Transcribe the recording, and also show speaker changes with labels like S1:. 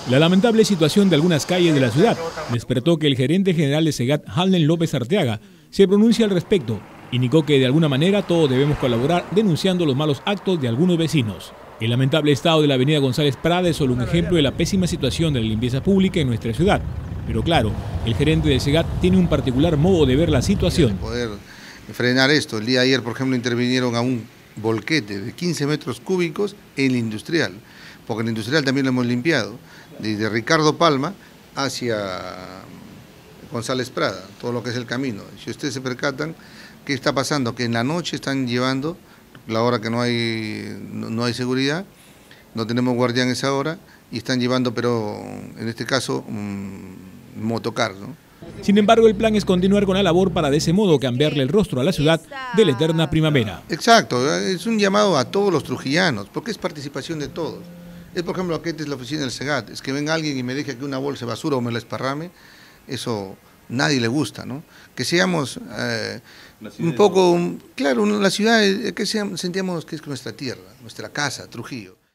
S1: La lamentable situación de algunas calles de la ciudad despertó que el gerente general de SEGAT, Halden López Arteaga, se pronuncie al respecto. Indicó que de alguna manera todos debemos colaborar denunciando los malos actos de algunos vecinos. El lamentable estado de la avenida González Prada es solo un ejemplo de la pésima situación de la limpieza pública en nuestra ciudad. Pero claro, el gerente de SEGAT tiene un particular modo de ver la situación.
S2: Poder frenar esto. El día de ayer, por ejemplo, intervinieron a un volquete de 15 metros cúbicos en el industrial, porque el industrial también lo hemos limpiado, desde Ricardo Palma hacia González Prada, todo lo que es el camino. Si ustedes se percatan, ¿qué está pasando? Que en la noche están llevando, la hora que no hay seguridad, no tenemos guardián a esa hora, y están llevando, pero en este caso, motocar, ¿no?
S1: Sin embargo, el plan es continuar con la labor para de ese modo cambiarle el rostro a la ciudad de la eterna primavera.
S2: Exacto, es un llamado a todos los trujillanos, porque es participación de todos. Es, por ejemplo, aquí es la oficina del SEGAT, es que venga alguien y me deje aquí una bolsa de basura o me la esparrame, eso nadie le gusta, ¿no? Que seamos un poco, claro, la ciudad, que sentíamos que es nuestra tierra, nuestra casa, Trujillo.